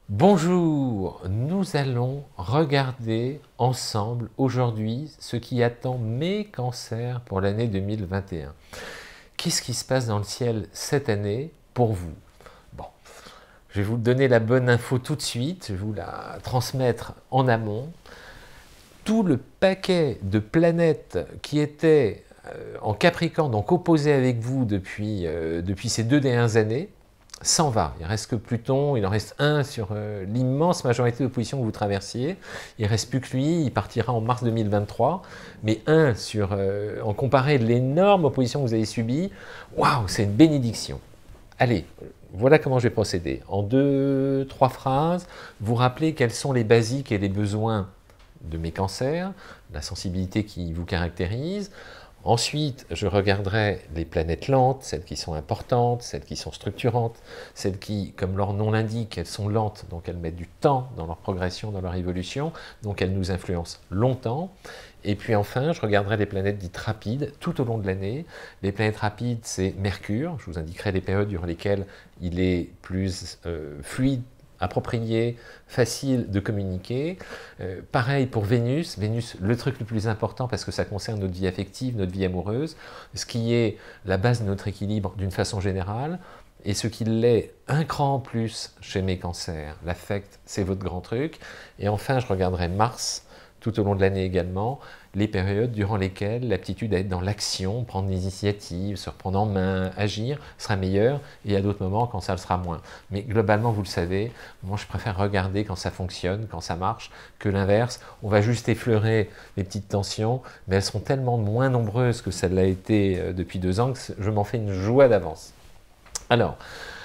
Bonjour, nous allons regarder ensemble aujourd'hui ce qui attend mes cancers pour l'année 2021. Qu'est-ce qui se passe dans le ciel cette année pour vous? Bon, je vais vous donner la bonne info tout de suite, je vais vous la transmettre en amont. Tout le paquet de planètes qui étaient en Capricorne, donc opposées avec vous depuis ces 2 dernières années, s'en va. Il reste que Pluton, il en reste un sur l'immense majorité de positions que vous traversiez. Il ne reste plus que lui, il partira en mars 2023. Mais un sur, en comparé l'énorme opposition que vous avez subie, waouh, c'est une bénédiction. Allez, voilà comment je vais procéder. En 2, 3 phrases, vous rappelez quels sont les basiques et les besoins de mes cancers, la sensibilité qui vous caractérise. Ensuite, je regarderai les planètes lentes, celles qui sont importantes, celles qui sont structurantes, celles qui, comme leur nom l'indique, elles sont lentes, donc elles mettent du temps dans leur progression, dans leur évolution, donc elles nous influencent longtemps. Et puis enfin, je regarderai les planètes dites rapides tout au long de l'année. Les planètes rapides, c'est Mercure, je vous indiquerai les périodes durant lesquelles il est plus fluide, approprié, facile de communiquer. Pareil pour Vénus. Vénus, le truc le plus important parce que ça concerne notre vie affective, notre vie amoureuse, ce qui est la base de notre équilibre d'une façon générale, et ce qui l'est un cran en plus chez mes cancers. L'affect, c'est votre grand truc. Et enfin, je regarderai Mars tout au long de l'année également, les périodes durant lesquelles l'aptitude à être dans l'action, prendre des initiatives, se reprendre en main, agir, sera meilleure, et à d'autres moments quand ça le sera moins. Mais globalement, vous le savez, moi je préfère regarder quand ça fonctionne, quand ça marche, que l'inverse. On va juste effleurer les petites tensions, mais elles seront tellement moins nombreuses que ça l'a été depuis 2 ans que je m'en fais une joie d'avance. Alors,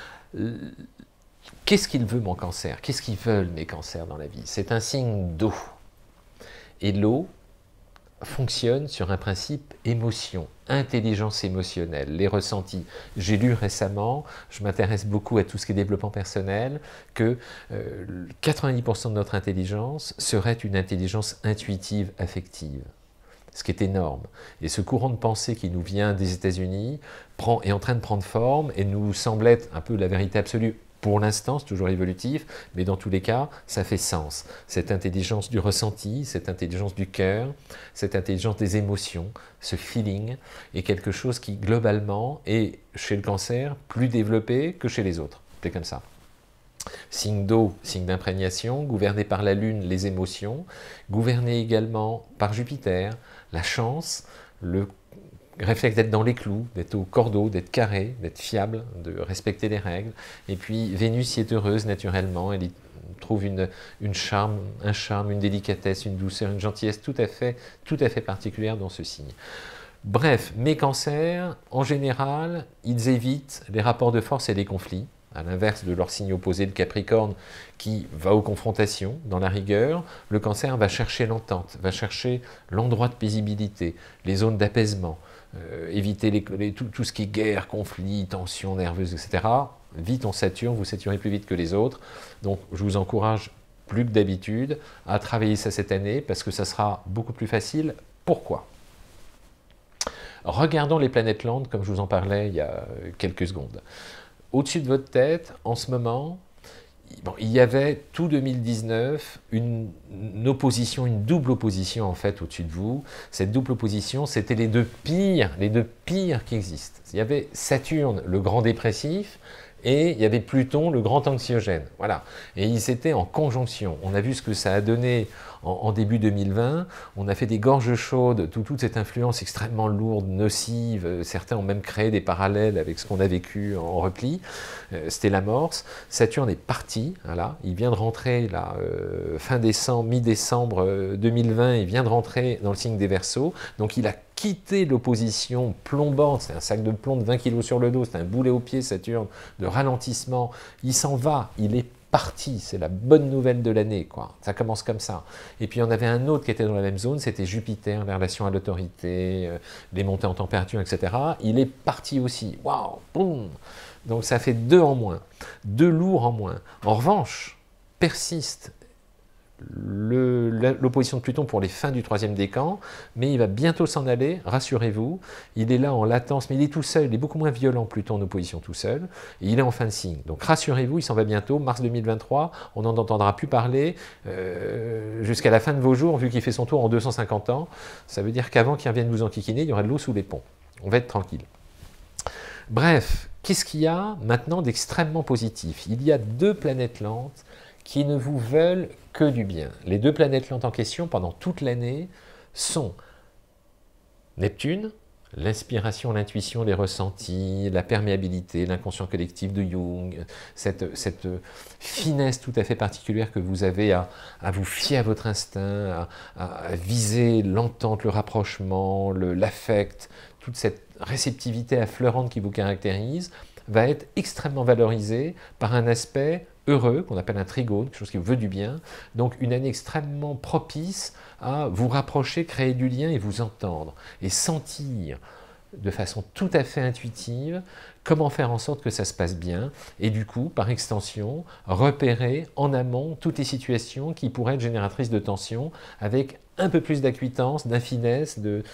qu'est-ce qu'il veut mon cancer? Qu'est-ce qu'ils veulent mes cancers dans la vie? C'est un signe d'eau. Et l'eau fonctionne sur un principe émotion, intelligence émotionnelle, les ressentis. J'ai lu récemment, je m'intéresse beaucoup à tout ce qui est développement personnel, que 90% de notre intelligence serait une intelligence intuitive, affective. Ce qui est énorme. Et ce courant de pensée qui nous vient des États-Unis est en train de prendre forme et nous semble être un peu la vérité absolue. Pour l'instant, c'est toujours évolutif, mais dans tous les cas, ça fait sens. Cette intelligence du ressenti, cette intelligence du cœur, cette intelligence des émotions, ce feeling, est quelque chose qui, globalement, est chez le cancer plus développé que chez les autres. C'est comme ça. Signe d'eau, signe d'imprégnation, gouverné par la Lune, les émotions, gouverné également par Jupiter, la chance, le réflexe d'être dans les clous, d'être au cordeau, d'être carré, d'être fiable, de respecter les règles. Et puis Vénus y est heureuse naturellement, elle y trouve un charme, une délicatesse, une douceur, une gentillesse tout à fait particulière dans ce signe. Bref, mes cancers, en général, ils évitent les rapports de force et les conflits, à l'inverse de leur signe opposé, le Capricorne, qui va aux confrontations, dans la rigueur. Le cancer va chercher l'entente, va chercher l'endroit de paisibilité, les zones d'apaisement, éviter tout ce qui est guerre, conflit, tension nerveuse, etc. Vite on sature, vous saturez plus vite que les autres. Donc je vous encourage plus que d'habitude à travailler ça cette année, parce que ça sera beaucoup plus facile. Pourquoi ? Regardons les planètes lentes, comme je vous en parlais il y a quelques secondes. Au-dessus de votre tête, en ce moment, bon, il y avait tout 2019 une opposition, une double opposition en fait au-dessus de vous. Cette double opposition, c'était les deux pires qui existent. Il y avait Saturne, le grand dépressif, et il y avait Pluton, le grand anxiogène. Voilà. Et ils étaient en conjonction. On a vu ce que ça a donné en début 2020. On a fait des gorges chaudes, toute cette influence extrêmement lourde, nocive. Certains ont même créé des parallèles avec ce qu'on a vécu en repli. C'était l'amorce. Saturne est parti. Voilà. Il vient de rentrer là, fin décembre, mi-décembre 2020. Il vient de rentrer dans le signe des Verseaux. Donc il a quitté l'opposition plombante, c'est un sac de plomb de 20 kg sur le dos, c'est un boulet au pied, Saturne, de ralentissement, il s'en va, il est parti, c'est la bonne nouvelle de l'année, quoi. Ça commence comme ça. Et puis il y en avait un autre qui était dans la même zone, c'était Jupiter, les relations à l'autorité, les montées en température, etc. Il est parti aussi, waouh, boum. Donc ça fait 2 en moins, 2 lourds en moins. En revanche, persiste l'opposition de Pluton pour les fins du troisième décan, mais il va bientôt s'en aller, rassurez-vous. Il est là en latence, mais il est tout seul, il est beaucoup moins violent Pluton en opposition tout seul, et il est en fin de signe. Donc rassurez-vous, il s'en va bientôt, mars 2023, on n'en entendra plus parler jusqu'à la fin de vos jours, vu qu'il fait son tour en 250 ans. Ça veut dire qu'avant qu'il revienne vous enquiquiner, il y aura de l'eau sous les ponts. On va être tranquille. Bref, qu'est-ce qu'il y a maintenant d'extrêmement positif? Il y a deux planètes lentes qui ne vous veulent que du bien. Les deux planètes lentes en question, pendant toute l'année, sont Neptune, l'inspiration, l'intuition, les ressentis, la perméabilité, l'inconscient collectif de Jung, cette finesse tout à fait particulière que vous avez à vous fier à votre instinct, à viser l'entente, le rapprochement, l'affect, toute cette réceptivité affleurante qui vous caractérise, va être extrêmement valorisée par un aspect heureux, qu'on appelle un trigone, quelque chose qui vous veut du bien, donc une année extrêmement propice à vous rapprocher, créer du lien et vous entendre, et sentir de façon tout à fait intuitive comment faire en sorte que ça se passe bien, et du coup, par extension, repérer en amont toutes les situations qui pourraient être génératrices de tension, avec un peu plus d'acuitance, d'infinesse, de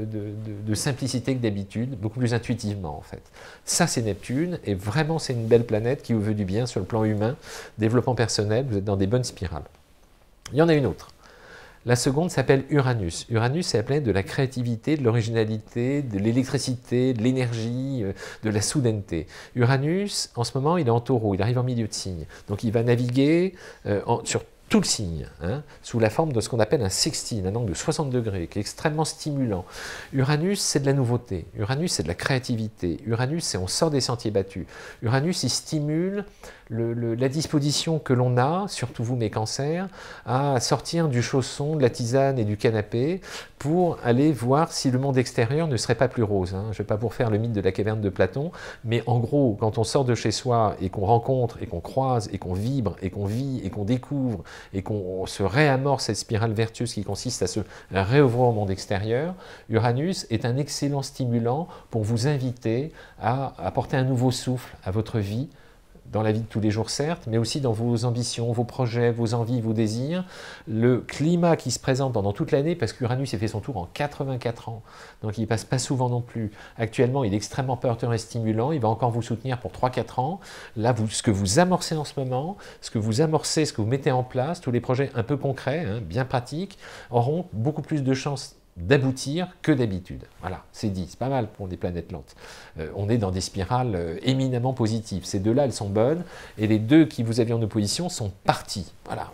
simplicité que d'habitude, beaucoup plus intuitivement en fait. Ça c'est Neptune, et vraiment c'est une belle planète qui vous veut du bien sur le plan humain, développement personnel, vous êtes dans des bonnes spirales. Il y en a une autre. La seconde s'appelle Uranus. Uranus, c'est la planète de la créativité, de l'originalité, de l'électricité, de l'énergie, de la soudaineté. Uranus, en ce moment, il est en taureau, il arrive en milieu de signe. Donc il va naviguer sur tout le signe, hein, sous la forme de ce qu'on appelle un sextile, un angle de 60 degrés, qui est extrêmement stimulant. Uranus, c'est de la nouveauté. Uranus, c'est de la créativité. Uranus, c'est on sort des sentiers battus. Uranus, il stimule la disposition que l'on a, surtout vous mes cancers, à sortir du chausson, de la tisane et du canapé pour aller voir si le monde extérieur ne serait pas plus rose. Hein. Je ne vais pas vous refaire le mythe de la caverne de Platon, mais en gros, quand on sort de chez soi et qu'on rencontre et qu'on croise et qu'on vibre et qu'on vit et qu'on découvre et qu'on se réamorce cette spirale vertueuse qui consiste à se réouvrir au monde extérieur, Uranus est un excellent stimulant pour vous inviter à apporter un nouveau souffle à votre vie, dans la vie de tous les jours certes, mais aussi dans vos ambitions, vos projets, vos envies, vos désirs. Le climat qui se présente pendant toute l'année, parce qu'Uranus a fait son tour en 84 ans, donc il ne passe pas souvent non plus. Actuellement, il est extrêmement porteur et stimulant, il va encore vous soutenir pour 3-4 ans. Là, ce que vous amorcez en ce moment, ce que vous amorcez, ce que vous mettez en place, tous les projets un peu concrets, hein, bien pratiques, auront beaucoup plus de chances d'aboutir que d'habitude. Voilà, c'est dit, c'est pas mal pour des planètes lentes. On est dans des spirales éminemment positives. Ces deux-là, elles sont bonnes, et les deux qui vous aviez en opposition sont partis. Voilà,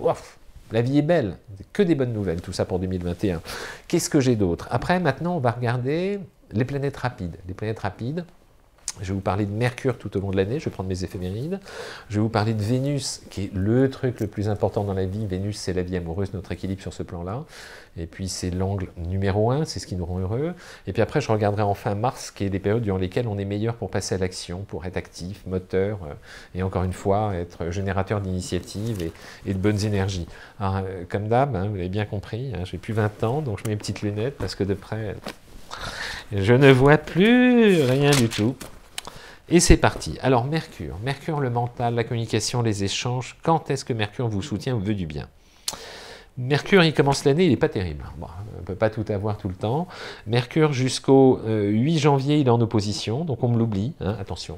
la vie est belle, que des bonnes nouvelles, tout ça pour 2021. Qu'est-ce que j'ai d'autre? Après, maintenant, on va regarder les planètes rapides. Les planètes rapides, je vais vous parler de Mercure tout au long de l'année, je vais prendre mes éphémérides. Je vais vous parler de Vénus, qui est le truc le plus important dans la vie. Vénus, c'est la vie amoureuse, notre équilibre sur ce plan-là. Et puis, c'est l'angle numéro 1, c'est ce qui nous rend heureux. Et puis après, je regarderai enfin Mars, qui est les périodes durant lesquelles on est meilleur pour passer à l'action, pour être actif, moteur, et encore une fois, être générateur d'initiatives et de bonnes énergies. Alors, comme d'hab, hein, vous l'avez bien compris, hein, j'ai plus 20 ans, donc je mets mes petites lunettes, parce que de près, je ne vois plus rien du tout. Et c'est parti. Alors Mercure, le mental, la communication, les échanges, quand est-ce que Mercure vous soutient, vous veut du bien? Mercure, il commence l'année, il n'est pas terrible. Bon, on ne peut pas tout avoir tout le temps. Mercure, jusqu'au 8 janvier, il est en opposition, donc on me l'oublie, hein, attention.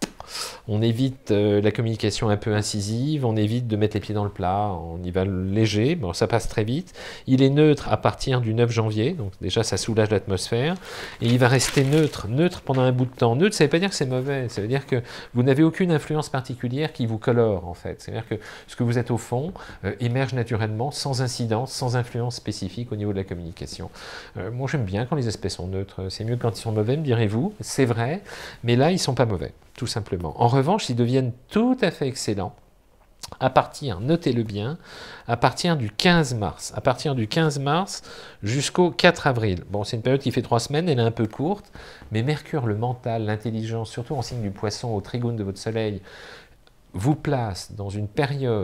On évite la communication un peu incisive, on évite de mettre les pieds dans le plat, on y va léger, bon, ça passe très vite. Il est neutre à partir du 9 janvier, donc déjà ça soulage l'atmosphère, et il va rester neutre pendant un bout de temps. Neutre, ça ne veut pas dire que c'est mauvais, ça veut dire que vous n'avez aucune influence particulière qui vous colore en fait. C'est-à-dire que ce que vous êtes au fond émerge naturellement, sans incidence, sans influence spécifique au niveau de la communication. Moi j'aime bien quand les aspects sont neutres, c'est mieux quand ils sont mauvais, me direz-vous, c'est vrai, mais là ils ne sont pas mauvais, tout simplement. En revanche, ils deviennent tout à fait excellents à partir, notez-le bien, à partir du 15 mars. À partir du 15 mars jusqu'au 4 avril. Bon, c'est une période qui fait 3 semaines, elle est un peu courte, mais Mercure, le mental, l'intelligence, surtout en signe du poisson, au trigone de votre soleil, vous place dans une période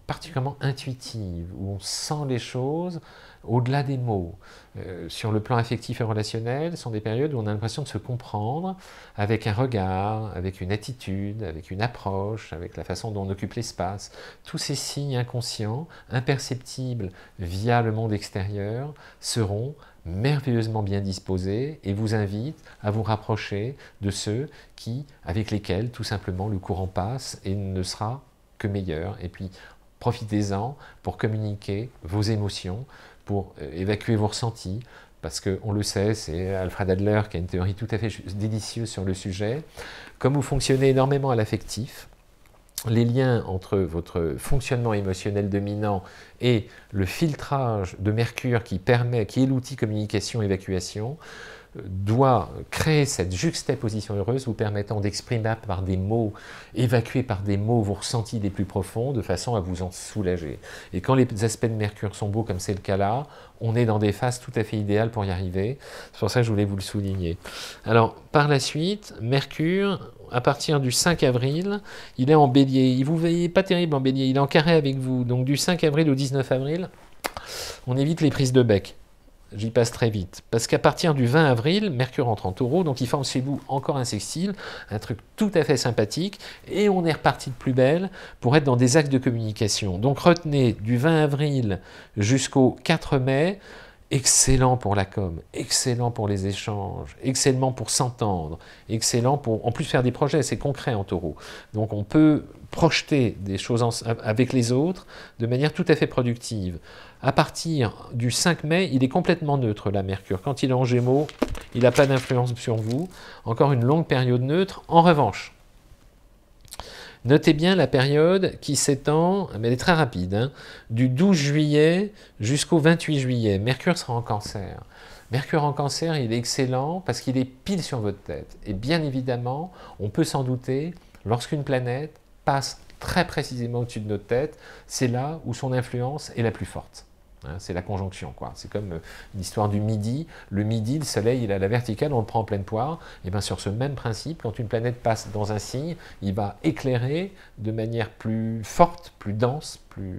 particulièrement intuitive, où on sent les choses au-delà des mots. Sur le plan affectif et relationnel, ce sont des périodes où on a l'impression de se comprendre avec un regard, avec une attitude, avec une approche, avec la façon dont on occupe l'espace. Tous ces signes inconscients, imperceptibles via le monde extérieur, seront merveilleusement bien disposés et vous invitent à vous rapprocher de ceux avec lesquels tout simplement le courant passe et ne sera que meilleur. Et puis profitez-en pour communiquer vos émotions, pour évacuer vos ressentis, parce qu'on le sait, c'est Alfred Adler qui a une théorie tout à fait délicieuse sur le sujet. Comme vous fonctionnez énormément à l'affectif, les liens entre votre fonctionnement émotionnel dominant et le filtrage de Mercure qui est l'outil communication-évacuation, doit créer cette juxtaposition heureuse vous permettant d'exprimer par des mots, évacuer par des mots vos ressentis les plus profonds de façon à vous en soulager. Et quand les aspects de Mercure sont beaux comme c'est le cas là, on est dans des phases tout à fait idéales pour y arriver. C'est pour ça que je voulais vous le souligner. Alors, par la suite, Mercure, à partir du 5 avril, il est en bélier. Vous ne voyez pas terrible en bélier, il est en carré avec vous. Donc du 5 avril au 19 avril, on évite les prises de bec. J'y passe très vite, parce qu'à partir du 20 avril, Mercure entre en taureau, donc il forme chez vous encore un sextile, un truc tout à fait sympathique, et on est reparti de plus belle pour être dans des axes de communication. Donc retenez, du 20 avril jusqu'au 4 mai, excellent pour la com, excellent pour les échanges, excellent pour s'entendre, excellent pour en plus faire des projets, c'est concret en taureau. Donc on peut projeter des choses avec les autres de manière tout à fait productive. À partir du 5 mai, il est complètement neutre, la Mercure. Quand il est en Gémeaux, il n'a pas d'influence sur vous. Encore une longue période neutre. En revanche, notez bien la période qui s'étend, mais elle est très rapide, hein, du 12 juillet jusqu'au 28 juillet. Mercure sera en Cancer. Mercure en Cancer, il est excellent parce qu'il est pile sur votre tête. Et bien évidemment, on peut s'en douter, lorsqu'une planète passe très précisément au-dessus de notre tête, c'est là où son influence est la plus forte. Hein, c'est la conjonction, quoi. C'est comme l'histoire du midi. Le midi, le soleil, il a la verticale, on le prend en pleine poire. Et bien sur ce même principe, quand une planète passe dans un signe, il va éclairer de manière plus forte, plus dense, plus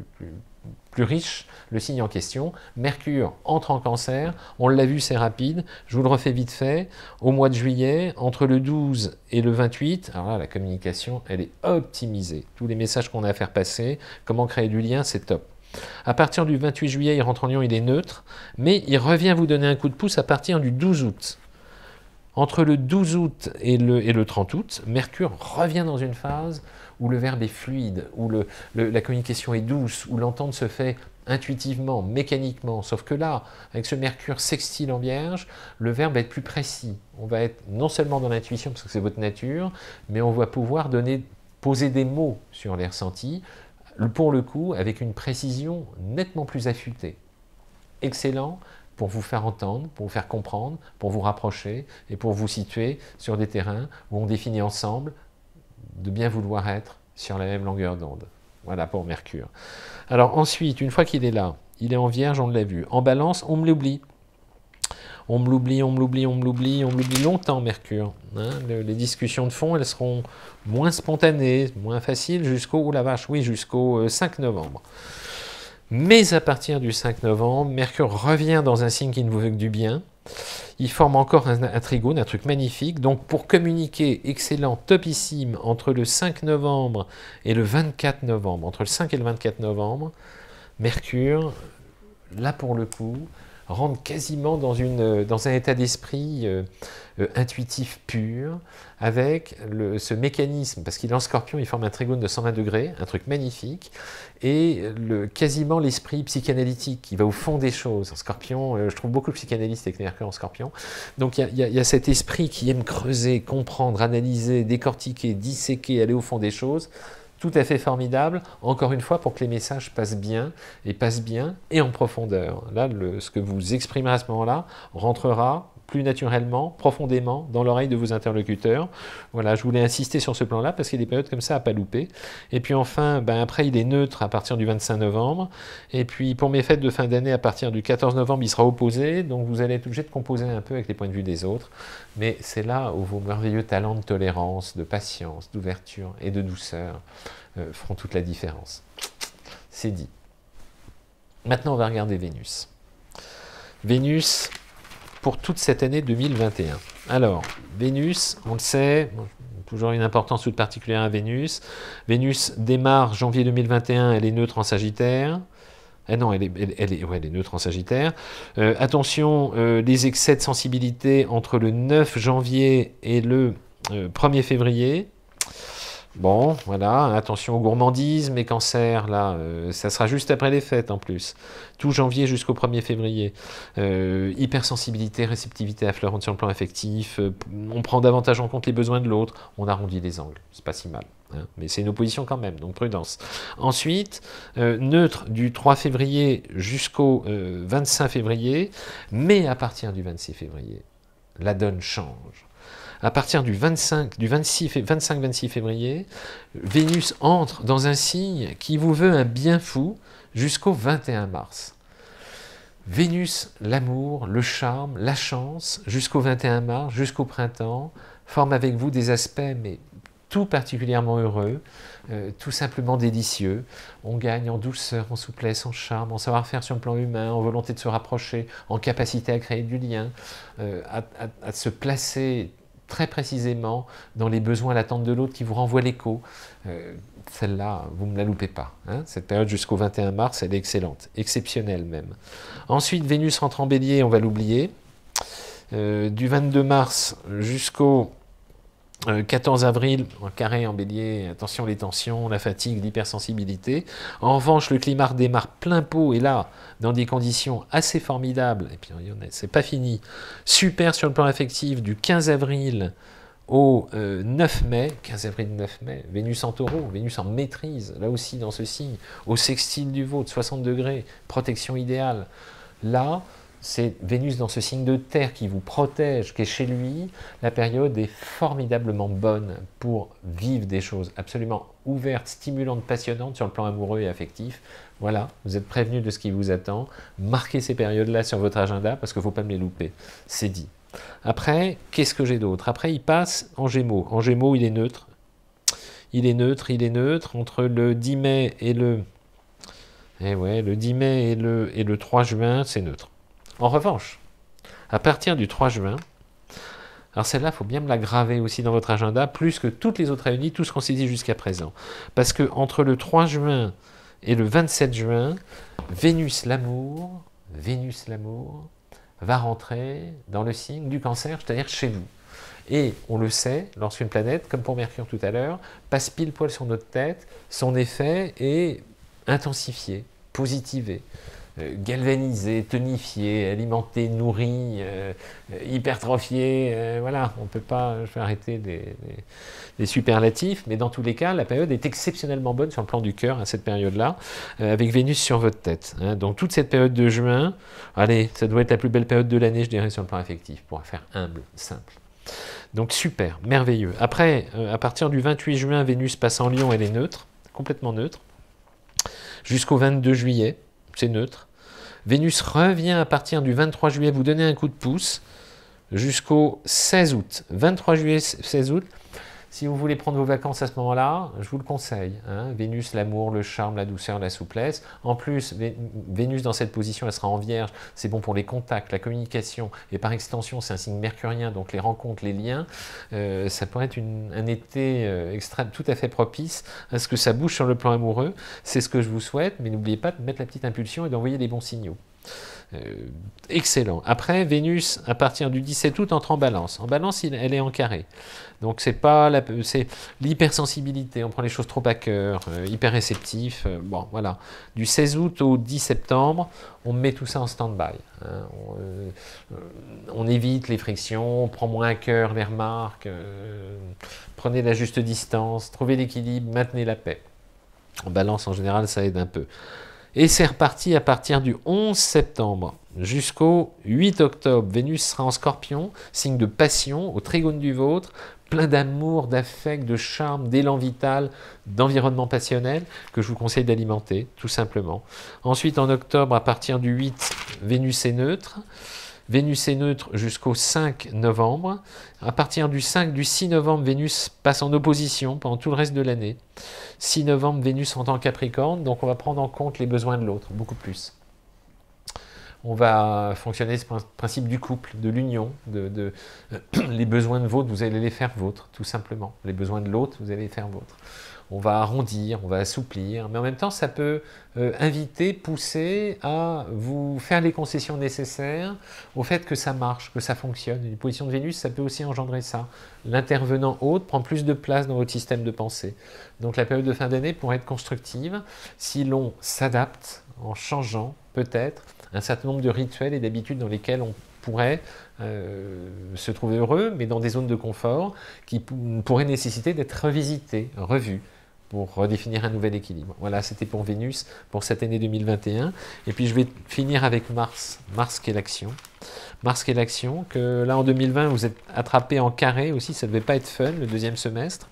riche le signe en question. Mercure entre en Cancer, on l'a vu, c'est rapide, je vous le refais vite fait, au mois de juillet, entre le 12 et le 28, alors là, la communication, elle est optimisée. Tous les messages qu'on a à faire passer, comment créer du lien, c'est top. À partir du 28 juillet, il rentre en Lion, il est neutre, mais il revient vous donner un coup de pouce à partir du 12 août. Entre le 12 août et le 30 août, Mercure revient dans une phase où le verbe est fluide, où la communication est douce, où l'entente se fait intuitivement, mécaniquement. Sauf que là, avec ce Mercure sextile en Vierge, le verbe va être plus précis. On va être non seulement dans l'intuition, parce que c'est votre nature, mais on va pouvoir poser des mots sur les ressentis, pour le coup, avec une précision nettement plus affûtée. Excellent pour vous faire entendre, pour vous faire comprendre, pour vous rapprocher et pour vous situer sur des terrains où on définit ensemble de bien vouloir être sur la même longueur d'onde. Voilà pour Mercure. Alors ensuite, une fois qu'il est là, il est en Vierge, on l'a vu. En Balance, on me l'oublie. On me l'oublie, on me l'oublie, on me l'oublie, on me l'oublie longtemps, Mercure. Hein, les discussions de fond, elles seront moins spontanées, moins faciles, jusqu'au, oh la vache, oui, jusqu'au 5 novembre. Mais à partir du 5 novembre, Mercure revient dans un signe qui ne vous veut que du bien. Il forme encore un trigone, un truc magnifique. Donc pour communiquer, excellent, topissime, entre le 5 novembre et le 24 novembre, entre le 5 et le 24 novembre, Mercure, là pour le coup, rentre quasiment dans un état d'esprit intuitif pur, avec ce mécanisme, parce qu'il est en Scorpion, il forme un trigone de 120 degrés, un truc magnifique, et quasiment l'esprit psychanalytique qui va au fond des choses. En Scorpion, je trouve beaucoup de psychanalystes avec Mercure en Scorpion, donc il y a cet esprit qui aime creuser, comprendre, analyser, décortiquer, disséquer, aller au fond des choses, tout à fait formidable, encore une fois, pour que les messages passent bien et en profondeur. Là, ce que vous exprimerez à ce moment-là rentrera plus naturellement, profondément, dans l'oreille de vos interlocuteurs. Voilà, je voulais insister sur ce plan-là, parce qu'il y a des périodes comme ça à ne pas louper. Et puis enfin, après, il est neutre à partir du 25 novembre. Et puis, pour mes fêtes de fin d'année, à partir du 14 novembre, il sera opposé. Donc, vous allez être obligé de composer un peu avec les points de vue des autres. Mais c'est là où vos merveilleux talents de tolérance, de patience, d'ouverture et de douceur feront toute la différence. c'est dit. Maintenant, on va regarder Vénus. Vénus, pour toute cette année 2021. Alors, Vénus, on le sait, toujours une importance toute particulière à Vénus. Vénus démarre janvier 2021, elle est neutre en Sagittaire. Ah non, elle est neutre en Sagittaire. Attention, les excès de sensibilité entre le 9 janvier et le 1er février. Bon, voilà, attention aux gourmandises, mes cancers, là, ça sera juste après les fêtes en plus. Tout janvier jusqu'au 1er février. Hypersensibilité, réceptivité affleurante sur le plan affectif, on prend davantage en compte les besoins de l'autre, on arrondit les angles, c'est pas si mal. Hein, mais c'est une opposition quand même, donc prudence. Ensuite, neutre du 3 février jusqu'au 25 février, mais à partir du 26 février, la donne change. À partir du 25-26 février, Vénus entre dans un signe qui vous veut un bien fou jusqu'au 21 mars. Vénus, l'amour, le charme, la chance, jusqu'au 21 mars, jusqu'au printemps, forme avec vous des aspects, mais tout particulièrement heureux, tout simplement délicieux. On gagne en douceur, en souplesse, en charme, en savoir-faire sur le plan humain, en volonté de se rapprocher, en capacité à créer du lien, à se placer très précisément dans les besoins, l'attente de l'autre qui vous renvoie l'écho. Celle-là, vous ne me la loupez pas. Hein. Cette période jusqu'au 21 mars, elle est excellente, exceptionnelle même. Ensuite, Vénus rentre en Bélier, on va l'oublier. Du 22 mars jusqu'au 14 avril, en carré en Bélier, attention les tensions, la fatigue, l'hypersensibilité. En revanche, le climat démarre plein pot, et là, dans des conditions assez formidables, et puis c'est pas fini, super sur le plan affectif, du 15 avril au 9 mai, 15 avril, 9 mai, Vénus en Taureau, Vénus en maîtrise, là aussi dans ce signe, au sextile du Vôtre, 60 degrés, protection idéale. Là, c'est Vénus dans ce signe de terre qui vous protège, qui est chez lui. La période est formidablement bonne pour vivre des choses absolument ouvertes, stimulantes, passionnantes sur le plan amoureux et affectif. Voilà, vous êtes prévenus de ce qui vous attend. Marquez ces périodes-là sur votre agenda parce qu'il ne faut pas me les louper. C'est dit. Après, qu'est-ce que j'ai d'autre? Après, il passe en Gémeaux. En Gémeaux, il est neutre. Il est neutre entre le 10 mai et le... Eh ouais, le 10 mai et le 3 juin, c'est neutre. En revanche, à partir du 3 juin, alors celle-là, il faut bien me la graver aussi dans votre agenda, plus que toutes les autres réunies, tout ce qu'on s'est dit jusqu'à présent. Parce que entre le 3 juin et le 27 juin, Vénus l'amour, va rentrer dans le signe du Cancer, c'est-à-dire chez vous. Et on le sait, lorsqu'une planète, comme pour Mercure tout à l'heure, passe pile poil sur notre tête, son effet est intensifié, positivé. Galvanisé, tonifié, alimenté, nourri, hypertrophié, voilà, on ne peut pas, je vais arrêter les superlatifs, mais dans tous les cas, la période est exceptionnellement bonne sur le plan du cœur, à cette période-là, avec Vénus sur votre tête. Hein. Donc toute cette période de juin, allez, ça doit être la plus belle période de l'année, je dirais, sur le plan affectif, pour faire humble, simple. Donc super, merveilleux. Après, à partir du 28 juin, Vénus passe en Lion, elle est neutre, complètement neutre, jusqu'au 22 juillet, c'est neutre. Vénus revient à partir du 23 juillet vous donner un coup de pouce jusqu'au 16 août. 23 juillet, 16 août. Si vous voulez prendre vos vacances à ce moment-là, je vous le conseille. Hein. Vénus, l'amour, le charme, la douceur, la souplesse. En plus, Vénus dans cette position, elle sera en Vierge. C'est bon pour les contacts, la communication. Et par extension, c'est un signe mercurien, donc les rencontres, les liens. Ça pourrait être un été extrême, tout à fait propice à ce que ça bouge sur le plan amoureux. C'est ce que je vous souhaite, mais n'oubliez pas de mettre la petite impulsion et d'envoyer les bons signaux. Excellent. Après, Vénus, à partir du 17 août, entre en Balance. En Balance, elle est en carré. Donc, c'est l'hypersensibilité. On prend les choses trop à cœur, hyper réceptif. Bon, voilà. Du 16 août au 10 septembre, on met tout ça en stand-by. Hein. On évite les frictions, on prend moins à cœur les remarques, prenez la juste distance, trouvez l'équilibre, maintenez la paix. En Balance, en général, ça aide un peu. Et c'est reparti à partir du 11 septembre jusqu'au 8 octobre. Vénus sera en Scorpion, signe de passion, au trigone du Vôtre, plein d'amour, d'affect, de charme, d'élan vital, d'environnement passionnel, que je vous conseille d'alimenter, tout simplement. Ensuite, en octobre, à partir du 8, Vénus est neutre. Vénus est neutre jusqu'au 5 novembre. À partir du 6 novembre, Vénus passe en opposition pendant tout le reste de l'année. 6 novembre, Vénus rentre en Capricorne, donc on va prendre en compte les besoins de l'autre, beaucoup plus. On va fonctionner ce principe du couple, de l'union, les besoins de vôtre, vous allez les faire vôtres, tout simplement. Les besoins de l'autre, vous allez les faire vôtres. On va arrondir, on va assouplir, mais en même temps, ça peut inviter, pousser à vous faire les concessions nécessaires au fait que ça marche, que ça fonctionne. Une position de Vénus, ça peut aussi engendrer ça. L'intervenant autre prend plus de place dans votre système de pensée. Donc la période de fin d'année pourrait être constructive si l'on s'adapte en changeant, peut-être, un certain nombre de rituels et d'habitudes dans lesquels on pourrait se trouver heureux, mais dans des zones de confort qui pourraient nécessiter d'être revisités, revus, pour redéfinir un nouvel équilibre. Voilà, c'était pour Vénus, pour cette année 2021. Et puis je vais finir avec Mars, Mars qui est l'action. Mars qui est l'action, que là en 2020, vous êtes attrapé en carré aussi, ça ne devait pas être fun, le deuxième semestre.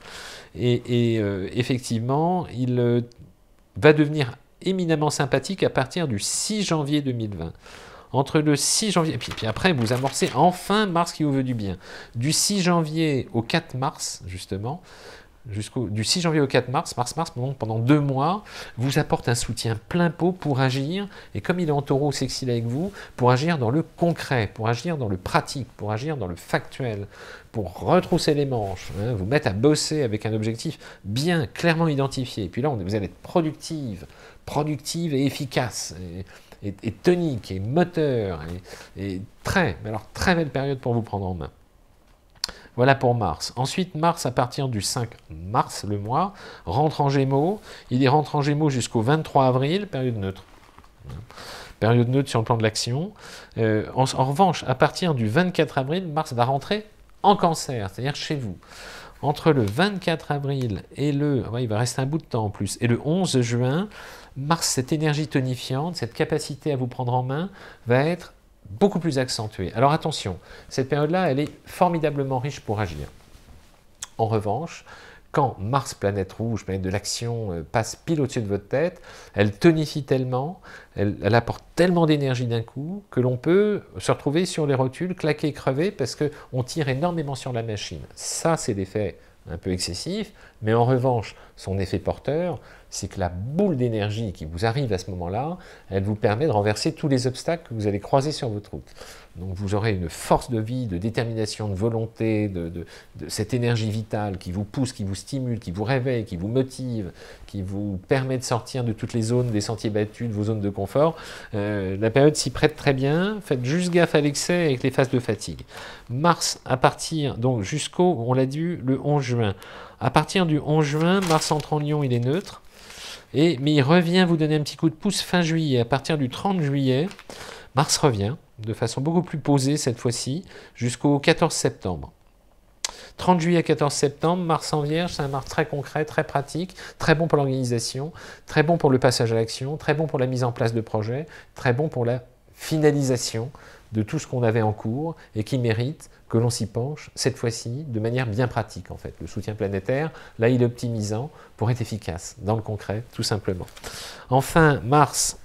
Et effectivement, il va devenir éminemment sympathique à partir du 6 janvier 2020. Entre le 6 janvier, et puis après vous amorcez enfin Mars qui vous veut du bien. Du 6 janvier au 4 mars, justement, du 6 janvier au 4 mars, Mars pendant 2 mois, vous apporte un soutien plein pot pour agir, et comme il est en taureau sextile avec vous, pour agir dans le concret, pour agir dans le pratique, pour agir dans le factuel, pour retrousser les manches, hein, vous mettre à bosser avec un objectif bien clairement identifié. Et puis là, vous allez être productive et efficace, et tonique, et moteur, et très belle période pour vous prendre en main. Voilà pour Mars. Ensuite, Mars, à partir du 5 mars, le mois, rentre en Gémeaux. Il y rentre en Gémeaux jusqu'au 23 avril, période neutre. Période neutre sur le plan de l'action. En revanche, à partir du 24 avril, Mars va rentrer en Cancer, c'est-à-dire chez vous. Entre le 24 avril et il va rester un bout de temps en plus, et le 11 juin, Mars, cette énergie tonifiante, cette capacité à vous prendre en main, va être beaucoup plus accentuée. Alors attention, cette période-là, elle est formidablement riche pour agir. En revanche, quand Mars, planète rouge, planète de l'action, passe pile au-dessus de votre tête, elle tonifie tellement, elle apporte tellement d'énergie d'un coup, que l'on peut se retrouver sur les rotules, claquer, crever, parce qu'on tire énormément sur la machine. Ça, c'est l'effet un peu excessif, mais en revanche, son effet porteur, c'est que la boule d'énergie qui vous arrive à ce moment-là, elle vous permet de renverser tous les obstacles que vous allez croiser sur votre route. Donc vous aurez une force de vie, de détermination, de volonté, de cette énergie vitale qui vous pousse, qui vous stimule, qui vous réveille, qui vous motive, qui vous permet de sortir de toutes les zones, des sentiers battus, de vos zones de confort. La période s'y prête très bien, faites juste gaffe à l'excès avec les phases de fatigue. Mars, à partir, donc jusqu'au, on l'a dit, le 11 juin. À partir du 11 juin, Mars entre en Lion, il est neutre. Mais il revient vous donner un petit coup de pouce fin juillet. À partir du 30 juillet, Mars revient de façon beaucoup plus posée cette fois-ci, jusqu'au 14 septembre. 30 juillet à 14 septembre, Mars en Vierge, c'est un Mars très concret, très pratique, très bon pour l'organisation, très bon pour le passage à l'action, très bon pour la mise en place de projets, très bon pour la finalisation de tout ce qu'on avait en cours et qui mérite que l'on s'y penche, cette fois-ci, de manière bien pratique, en fait. Le soutien planétaire, là, il est optimisant pour être efficace, dans le concret, tout simplement. Enfin, Mars,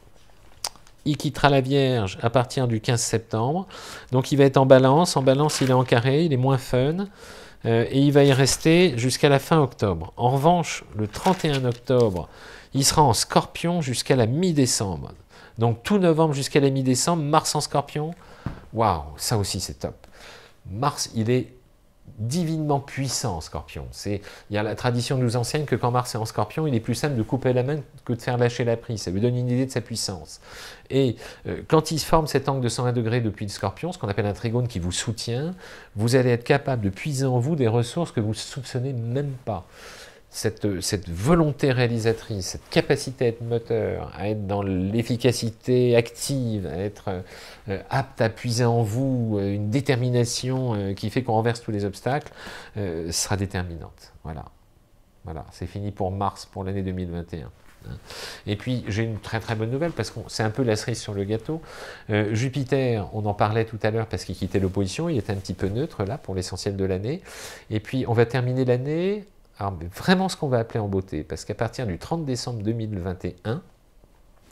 il quittera la Vierge à partir du 15 septembre, donc il va être en Balance. En Balance, il est en carré, il est moins fun, et il va y rester jusqu'à la fin octobre. En revanche, le 31 octobre, il sera en Scorpion jusqu'à la mi-décembre. Donc tout novembre jusqu'à la mi-décembre, Mars en Scorpion, waouh, ça aussi c'est top. Mars, il est divinement puissant en Scorpion. Il y a la tradition nous enseigne que quand Mars est en Scorpion, il est plus simple de couper la main que de faire lâcher la prise. Ça lui donne une idée de sa puissance. Et quand il se forme cet angle de 120 degrés depuis le Scorpion, ce qu'on appelle un trigone qui vous soutient, vous allez être capable de puiser en vous des ressources que vous ne soupçonnez même pas. Cette volonté réalisatrice, cette capacité à être moteur, à être dans l'efficacité active, à être apte à puiser en vous une détermination qui fait qu'on renverse tous les obstacles, sera déterminante. Voilà, c'est fini pour Mars, pour l'année 2021. Et puis j'ai une très très bonne nouvelle parce que c'est un peu la cerise sur le gâteau. Jupiter, on en parlait tout à l'heure parce qu'il quittait l'opposition, il était un petit peu neutre là pour l'essentiel de l'année. Et puis on va terminer l'année. Alors, vraiment ce qu'on va appeler en beauté, parce qu'à partir du 30 décembre 2021,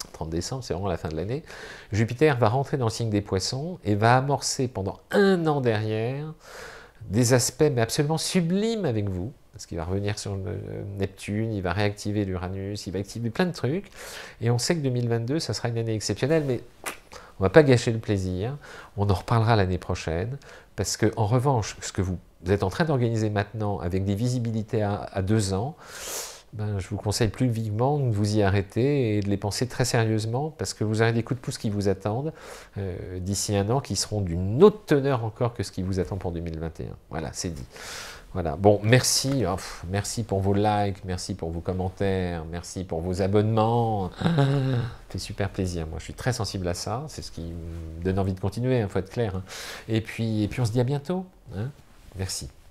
30 décembre, c'est vraiment la fin de l'année, Jupiter va rentrer dans le signe des Poissons et va amorcer pendant 1 an derrière des aspects mais absolument sublimes avec vous, parce qu'il va revenir sur Neptune, il va réactiver l'Uranus, il va activer plein de trucs, et on sait que 2022, ça sera une année exceptionnelle, mais on ne va pas gâcher le plaisir, on en reparlera l'année prochaine, parce que en revanche, ce que vous êtes en train d'organiser maintenant, avec des visibilités à 2 ans, ben, je vous conseille plus vivement de vous y arrêter et de les penser très sérieusement, parce que vous aurez des coups de pouce qui vous attendent d'ici 1 an, qui seront d'une autre teneur encore que ce qui vous attend pour 2021. Voilà, c'est dit. Voilà, bon, merci, merci pour vos likes, merci pour vos commentaires, merci pour vos abonnements, ça fait super plaisir, moi je suis très sensible à ça, c'est ce qui me donne envie de continuer, il faut être clair, hein. Et puis on se dit à bientôt, hein. Merci.